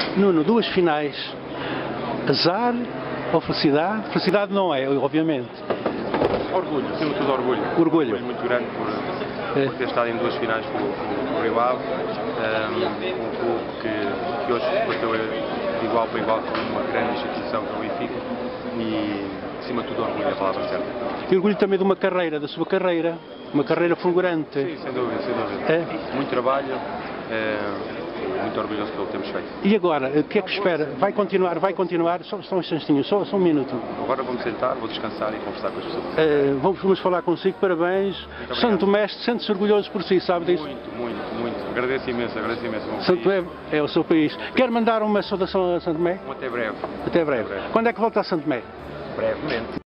Nuno, duas finais. Azar ou felicidade? Felicidade não é, obviamente. Orgulho, acima de tudo orgulho. Orgulho. Muito grande por ter estado em duas finais com o Rio Ave, um clube que hoje se bateu de igual para igual com uma grande instituição que é o Benfica e, acima de tudo, orgulho é a palavra certa. E orgulho também de uma carreira, da sua carreira, uma carreira fulgurante. Sim, sem dúvida, sem dúvida. É? Muito trabalho, muito orgulhoso pelo que temos feito. E agora, o que é que espera? Vai continuar, só um instantinho, só um minuto. Agora vou-me sentar, vou descansar e conversar com as pessoas. Vamos falar consigo, parabéns. Santo Tomé, sente-se orgulhoso por si, sabe disso? Muito. Agradeço imenso. Santo Tomé é o seu país. Quer mandar uma saudação a Santo Tomé? Até breve. Até breve. Quando é que volta a Santo Tomé? Brevemente.